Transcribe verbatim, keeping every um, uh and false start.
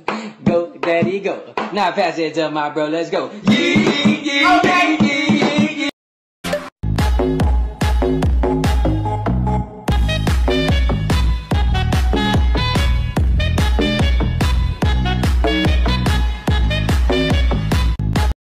Go, daddy, go. Now pass it to my bro, let's go. Yee, yee,